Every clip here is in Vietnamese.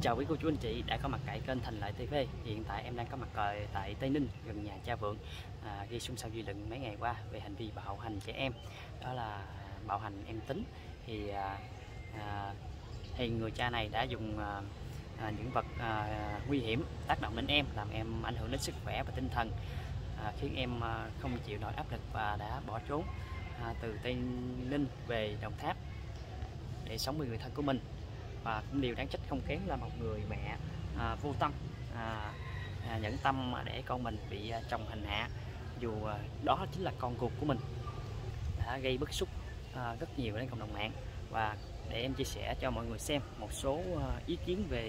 Chào quý cô chú anh chị đã có mặt tại kênh Thành Lợi TV. Hiện tại em đang có mặt tại Tây Ninh, gần nhà cha Vượng, gây xôn xao dư luận mấy ngày qua về hành vi bạo hành trẻ em. Đó là bạo hành em Tính. Thì người cha này đã dùng những vật nguy hiểm tác động đến em, làm em ảnh hưởng đến sức khỏe và tinh thần, khiến em không chịu nổi áp lực và đã bỏ trốn từ Tây Ninh về Đồng Tháp để sống với người thân của mình. Và cũng điều đáng trách không kém là một người mẹ vô tâm, nhẫn tâm để con mình bị chồng hành hạ, dù đó chính là con ruột của mình, đã gây bức xúc rất nhiều đến cộng đồng mạng. Và để em chia sẻ cho mọi người xem một số ý kiến về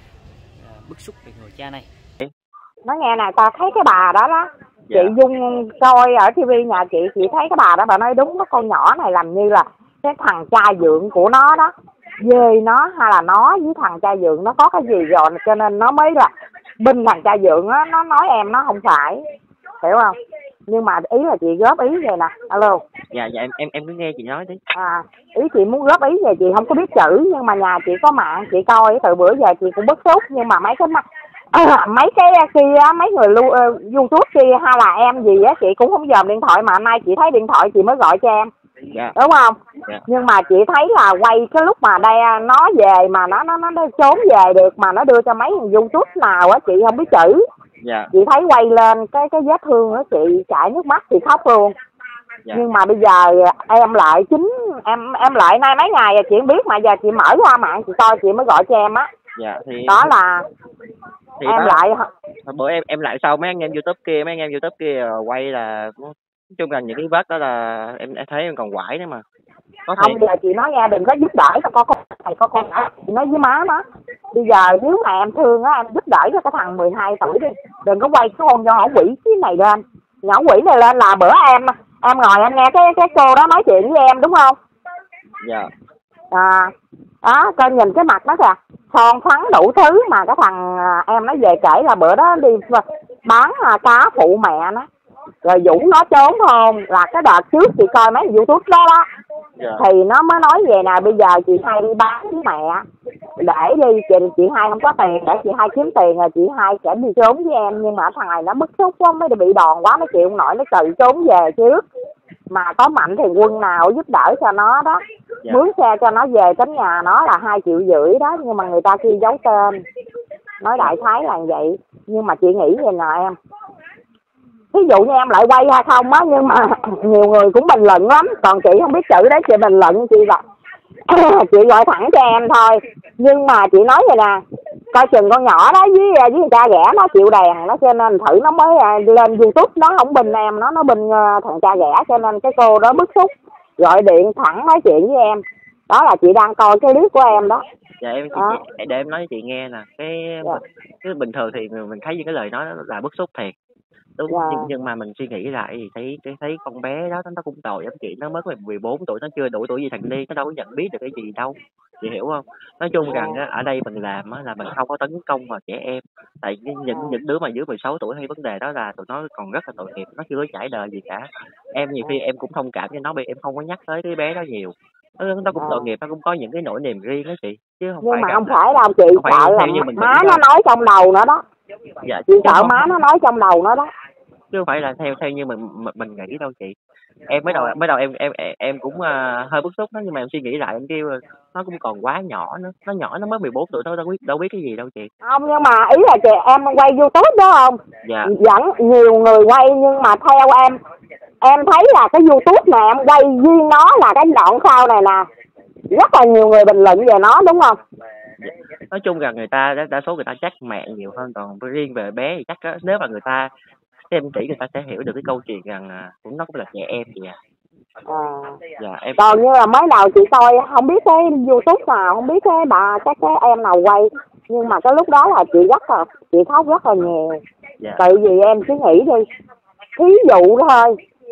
bức xúc về người cha này. Nói nghe nè, ta thấy cái bà đó đó, Dạ. chị Dung coi ở TV nhà chị thấy cái bà đó, bà nói đúng, cái con nhỏ này làm như là cái thằng cha dượng của nó đó, dê nó hay là nó với thằng cha dượng nó có cái gì rồi, cho nên nó mới là binh thằng cha dượng á. Nó nói em nó không phải, hiểu không? Nhưng mà ý là chị góp ý vậy nè. Alo. Dạ em cứ nghe chị nói đi. Ý chị muốn góp ý về, chị không có biết chữ nhưng mà nhà chị có mạng, chị coi từ bữa giờ chị cũng bức xúc. Nhưng mà mấy cái mấy cái kia, mấy người YouTube kia hay là em gì á, chị cũng không dòm điện thoại, mà nay chị thấy điện thoại chị mới gọi cho em. Dạ. Đúng không? Dạ. Nhưng mà chị thấy là quay cái lúc mà đây nó về mà nó trốn về được mà nó đưa cho mấy thằng YouTube nào á, chị không biết chữ. Dạ. Chị thấy quay lên cái vết thương á, chị chảy nước mắt, chị khóc luôn. Dạ. Nhưng mà bây giờ em lại em lại nay mấy ngày chị không biết, mà giờ chị mở ra mạng chị coi chị mới gọi cho em á. Dạ thì đó là thì em lại bữa em lại sau mấy anh em YouTube kia quay là nói chung là những cái vết đó là em thấy em còn quải nữa mà. Không, giờ chị nói nghe, đừng có giúp đỡ cho con này, con đã chị nói với má nó. Bây giờ nếu mà em thương á, em giúp đỡ cho cái thằng 12 tuổi đi, đừng có quay cái con nhỏ quỷ cái này lên. Nhỏ quỷ này lên là bữa em ngồi em nghe cái cô đó nói chuyện với em, đúng không? Dạ. Đó, coi nhìn cái mặt nó kìa, son phấn đủ thứ. Mà cái thằng em nó về kể là bữa đó đi bán cá phụ mẹ nó, rồi Vũ nó trốn không, là cái đợt trước chị coi mấy YouTube đó đó. Yeah. Thì nó mới nói về nè, bây giờ chị hai đi bán với mẹ để đi, chị hai không có tiền để chị hai kiếm tiền, rồi chị hai sẽ đi trốn với em. Nhưng mà thằng này nó bức xúc quá, mới bị đòn quá, nó chịu không nổi, nó tự trốn về trước. Mà có mạnh thì quân nào giúp đỡ cho nó đó. Yeah. Mướn xe cho nó về đến nhà nó là 2,5 triệu đó. Nhưng mà người ta kia giấu tên, nói đại khái là vậy. Nhưng mà chị nghĩ vậy nè em, ví dụ như em lại quay hay không á, nhưng mà nhiều người cũng bình luận lắm. Còn chị không biết chữ đấy, chị bình luận chị gọi thẳng cho em thôi. Nhưng mà chị nói vậy nè, coi chừng con nhỏ đó với người cha ghẻ nó chịu đèn nó, cho nên thử nó mới lên YouTube, nó không bình em, nó bình thằng cha ghẻ. Cho nên cái cô đó bức xúc gọi điện thẳng nói chuyện với em. Đó là chị đang coi cái clip của em đó. Dạ em để em nói cho chị nghe nè, cái bình thường thì mình thấy những cái lời nói đó là bức xúc thiệt. Đúng. Yeah. Nhưng mà mình suy nghĩ lại thì thấy con bé đó nó cũng tội lắm chị, nó mới có 14 tuổi, nó chưa đủ tuổi gì thành niên, nó đâu có nhận biết được cái gì đâu, chị hiểu không? Nói chung rằng ở đây mình làm là mình không có tấn công vào trẻ em, tại những đứa mà dưới 16 tuổi hay vấn đề đó là tụi nó còn rất là tội nghiệp, nó chưa có trải đời gì cả. Em nhiều khi em cũng thông cảm cho nó, vì em không có nhắc tới cái bé đó nhiều. Nó cũng tội nghiệp, nó cũng có những cái nỗi niềm riêng đó chị, chứ không. Nhưng phải. Nhưng mà không phải đâu chị, sợ là má nó nói trong đầu nữa đó. Dạ, chị sợ má nó nói trong đầu nó đó, chứ không phải là theo như mình nghĩ đâu chị. Em mới đầu em cũng hơi bức xúc đó, nhưng mà em suy nghĩ lại em kêu nó cũng còn quá nhỏ nữa, nó nhỏ, nó mới 14 tuổi thôi, đâu biết cái gì đâu chị. Không, nhưng mà ý là chị em quay YouTube đó không? Dạ. Vẫn nhiều người quay, nhưng mà theo em thấy là cái YouTube này em quay riêng nó là cái đoạn sau này nè, rất là nhiều người bình luận về nó, đúng không? Dạ. Nói chung là người ta đa số người ta chắc mẹ nhiều hơn, còn riêng về bé thì chắc nếu mà người ta xem kỹ người ta sẽ hiểu được cái câu chuyện rằng cũng nó cũng là trẻ em vậy. Dạ, em. Còn như là mới đầu chị coi không biết cái YouTube nào, không biết cái em nào quay, nhưng mà cái lúc đó là chị khóc rất là nhiều. Dạ. Tại vì em cứ nghĩ đi, thí dụ thôi,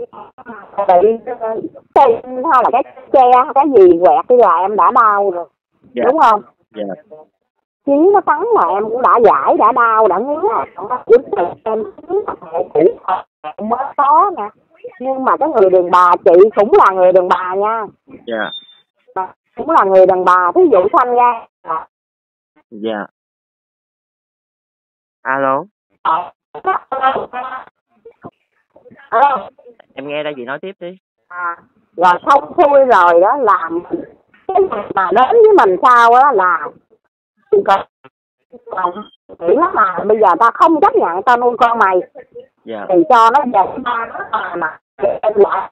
bị hay là cái tre cái gì quẹt đi là em đã đau rồi. Dạ. Đúng không? Dạ. Chí nó cắn là em cũng đã giải, đã đau, đã ngứa. Em mới có nè. Nhưng mà cái người đàn bà, chị cũng là người đàn bà nha. Dạ. Cũng là người đàn bà, thí dụ sanh ra. Dạ. Alo, Ờ. Alo. em nghe đây, chị nói tiếp đi. Rồi xong xuôi rồi đó làm cái mà đến với mình sau đó là còn nghĩ lắm mà bây giờ ta không chấp nhận tao nuôi con mày Dạ. thì cho nó về ba nó mà em lại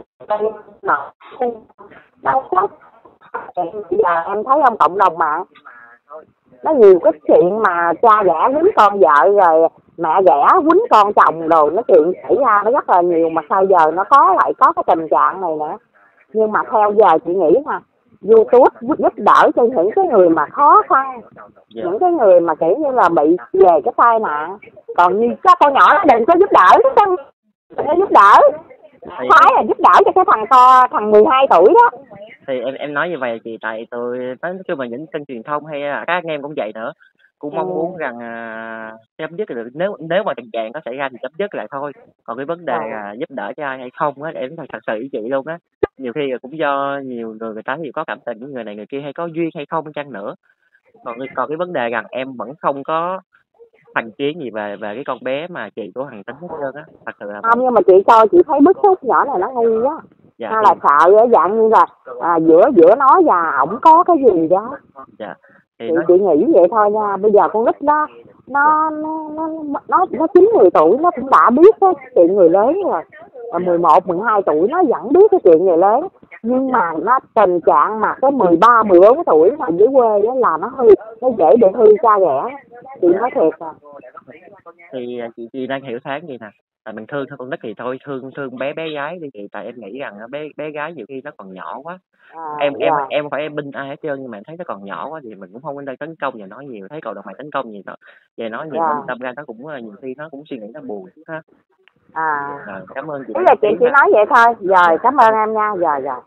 đâu có. Bây giờ em thấy không, cộng đồng mạng nó nhiều cái chuyện mà cha ghẻ quýnh con vợ rồi mẹ ghẻ quýnh con chồng rồi nó chuyện xảy ra nó rất là nhiều, mà sao giờ nó lại có cái tình trạng này nữa. Nhưng mà theo giờ chị nghĩ nè, YouTube giúp đỡ cho những cái người mà khó khăn, những cái người mà kiểu như là bị về cái tai nạn. Còn như các con nhỏ nó đừng có giúp đỡ, nó giúp đỡ phải là giúp đỡ cho cái thằng 12 tuổi đó. Thì em nói như vậy chị, tại tôi nói chung là những kênh truyền thông hay là các anh em cũng vậy nữa, cũng mong muốn rằng chấm dứt được, nếu mà tình trạng có xảy ra thì chấm dứt lại thôi. Còn cái vấn đề giúp đỡ cho ai hay không á, em thật sự với chị luôn á, nhiều khi cũng do nhiều người ta thì có cảm tình với người này người kia hay có duyên hay không chăng nữa. Còn cái vấn đề rằng em vẫn không có thành kiến gì về cái con bé mà chị của thằng Tính hết trơn á, thật sự là không. Nhưng mà chị coi chị thấy bức xúc, nhỏ này nó ngu á. Dạ, nó là sợ dạng như là giữa nó và ổng có cái gì đó. Dạ. Thì chị nghĩ vậy thôi nha. Bây giờ con nít nó 9-10 tuổi nó cũng đã biết cái chuyện người lớn rồi. 11-12 tuổi nó vẫn biết cái chuyện người lớn. Nhưng mà nó tình trạng mà cái 13-14 tuổi mà dưới quê đó là nó dễ bị hư cha ghẻ. Chị nói thiệt à. Thì chị đang hiểu tháng gì nè, tại mình thương con nít thì thôi, thương bé gái đi chị, tại em nghĩ rằng bé gái nhiều khi nó còn nhỏ quá. Em không phải em binh ai hết trơn, nhưng mà em thấy nó còn nhỏ quá thì mình cũng không nên tấn công và nói nhiều. Thấy cộng đồng mạng tấn công gì đó về nói nhiều, đâm ra nó cũng nhiều khi nó cũng suy nghĩ nó buồn ha. Cảm ơn chị. Thế là chị chỉ nói vậy thôi. Rồi cảm ơn em nha. Rồi.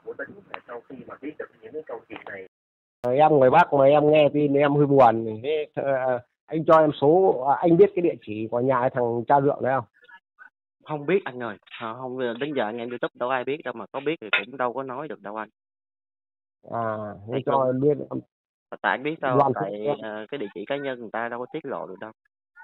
Em người Bắc mà em nghe tin em hơi buồn. Thế anh cho em số, anh biết cái địa chỉ của nhà thằng cha Dượng đấy không? Không biết anh ơi, không, đến giờ anh em YouTube đâu ai biết đâu, mà có biết thì cũng đâu có nói được đâu anh. Thế cho em biết. Tại anh biết sao, tại cái địa chỉ cá nhân người ta đâu có tiết lộ được đâu.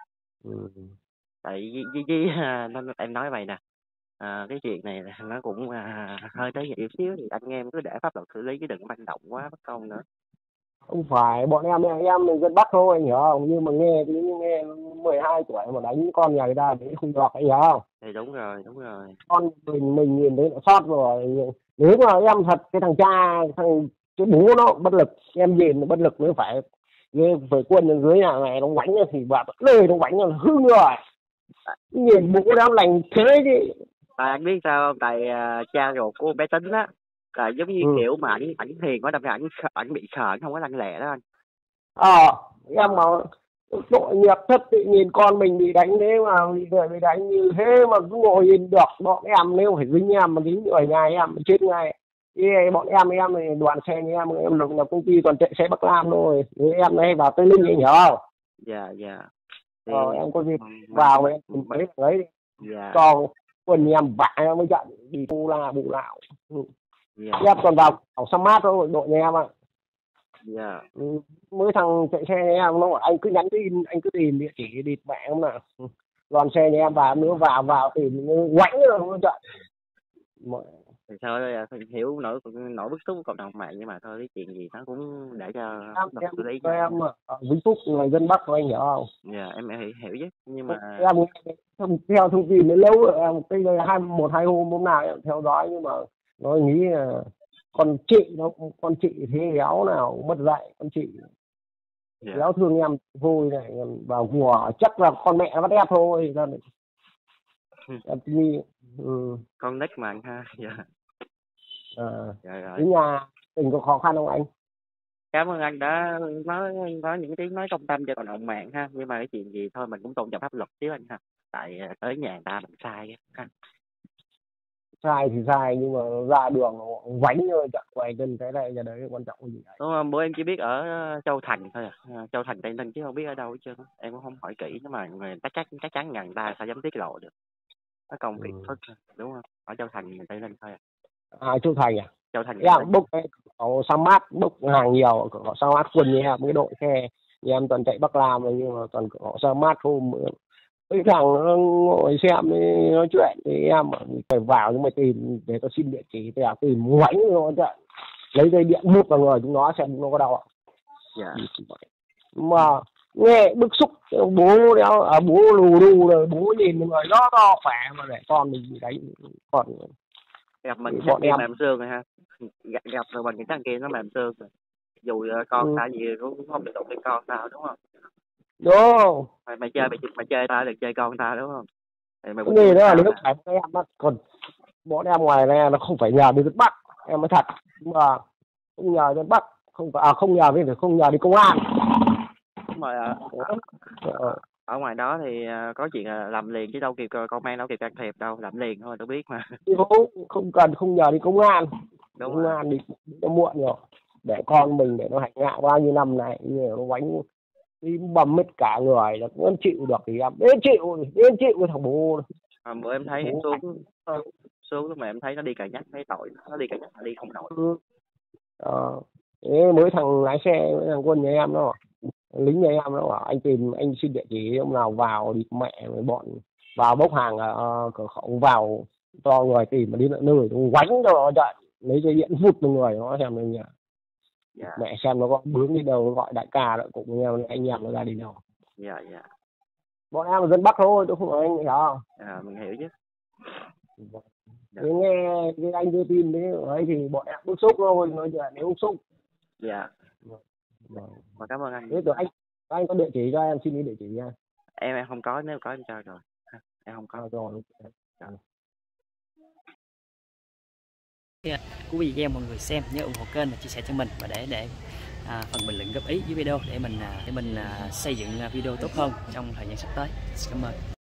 Tại với em nói vậy nè, cái chuyện này nó cũng hơi tới nhiều xíu, thì anh em cứ để pháp luật xử lý chứ đừng manh động quá bất công nữa. Không phải, bọn em mình dân Bắc thôi anh hiểu không, nhưng mà nghe 12 tuổi mà đánh con nhà người ta thì không được, anh hiểu không? Thì đúng rồi. Con mình nhìn thấy nó sót rồi. Nếu mà em thật cái thằng cái bố nó bất lực, em nhìn nó bất lực mới phải quân ở dưới nhà này nó đánh thì bà lời nó đánh là hư rồi. Nhìn bố nó lành thế chứ. Tại anh biết sao không, tại cha ruột của bé Tính á là giống như kiểu mà ảnh hiền quá, đâm ra ảnh bị sợ, ảnh không có lanh lẹ đó anh. Em mà tội nghiệp thật, tự nhìn con mình bị đánh thế mà bị đánh như thế mà cứ ngồi nhìn được. Bọn em nếu phải dính em mà dính ở nhà em chết ngay. Bọn em thì đoàn xe như em là công ty toàn chạy xe Bắc Nam thôi. Em đây vào Tây Ninh anh hiểu không? Dạ. Em có dịp vào em mấy đấy cho quần em vạ em mới trận đi bù lạo. Em còn vào Smart thôi, đội nhà em ạ. Mới thằng chạy xe nhà em nó bảo anh cứ nhắn tin, anh cứ tìm địa chỉ địt mẹ em nào. Đoàn xe nhà em vào nữa vào tìm quánh rồi nó trận. Thì thôi hiểu nỗi bức xúc của cộng đồng mạng, nhưng mà thôi cái chuyện gì nó cũng để cho xử lý. Em Vĩnh Phúc người dân Bắc của anh hiểu không? Dạ em hiểu chứ, nhưng mà em theo thông tin đến lâu rồi, em cái 1-2 hôm nào em theo dõi, nhưng mà nó nghĩ là con chị thế éo nào mất dạy, con chị éo thương em vui này vào của chắc là con mẹ nó bắt ép thôi. Em nghĩ con nít mà anh ha. Cái nhà tình có khó khăn không anh? Cảm ơn anh đã nói những tiếng nói công tâm cho cộng đồng mạng ha, nhưng mà cái chuyện gì thôi mình cũng tôn trọng pháp luật chứ anh ha, tại tới nhà người ta mình sai ha. Sai thì sai, nhưng mà ra đường vánh thôi, chặt quay chân cái này nhà đấy quan trọng gì đấy. Đúng không? Bữa em chỉ biết ở Châu Thành thôi Châu Thành Tây Ninh chứ không biết ở đâu hết trơn. Em cũng không hỏi kỹ, nhưng mà người ta chắc chắn người ta sao dám tiết lộ được. Nó công việc phức đúng không? Ở Châu Thành Tây Ninh thôi Châu Thành Châu Thành em bốc ở Smart bốc hàng nhiều, có Smart quần như em cái đội xe em toàn chạy Bắc Nam rồi, nhưng mà toàn họ ra mát hôm cái thằng nó ngồi xem đi nói chuyện thì em phải vào, nhưng mà tìm để tao xin địa chỉ, thì tìm ngoảnh nó chạy lấy dây điện buộc vào người chúng nó xem nó có đau không. Dạ. Mà nghe bức xúc, bố đéo bố lù đù rồi, bố nhìn người nó to khỏe mà để con mình đánh còn Gặp mình bọn em mềm xương rồi ha, gặp rồi bằng cái thằng kia nó mềm xương rồi, dù con ta gì cũng không được đụng đến con tao, đúng không? đúng. Mày chơi ta được chơi con ta, đúng không? Mày Cái gì đó là lúc phải em á, còn bọn em ngoài này nó không phải nhờ đi Bắc, em nói thật, mà không nhờ đến Bắc, không không nhờ đi, không nhờ đi công an. Mà ở ngoài đó thì có chuyện làm liền chứ đâu kịp, công an đâu kịp can thiệp đâu, làm liền thôi, tôi biết mà. Không cần, không nhờ đi công an. Đúng công rồi. an đi nó muộn rồi, để con mình để nó hành hạ bao nhiêu năm này, nó đánh đi bầm hết cả người là cũng chịu được thì em đến chịu cái thằng bố. Bữa em thấy em xuống lúc mà em thấy nó đi cà nhắc, thấy tội nó đi cà nhắc, nó đi không nổi. Thế mới thằng lái xe, thằng Quân nhà em nó lính nhà em nó bảo anh tìm, anh xin địa chỉ ông nào vào đi mẹ với bọn vào bốc hàng cửa khẩu vào cho người tìm mà đi lợn nơi quánh cho nó chạy, lấy dây điện vụt vào người nó xem này nhỉ. Dạ. Mẹ xem nó có bướng đi đâu, gọi đại ca đợi cùng nhau anh em nó ra đi đâu. Dạ. Bọn em là dân Bắc thôi, tôi không nói anh hiểu không? Mình hiểu chứ. Dạ. Nghe cái anh đưa tin đấy thì bọn em bức xúc thôi, nói chuyện nếu bức xúc. Dạ. Mà cảm ơn anh. Thế rồi anh có địa chỉ cho em, xin địa chỉ nha. Em không có, nếu có em cho rồi. Em không có. Rồi. Quý vị em mọi người xem nhớ ủng hộ kênh và chia sẻ cho mình, và để phần bình luận góp ý dưới video để mình xây dựng video tốt hơn trong thời gian sắp tới. Cảm ơn.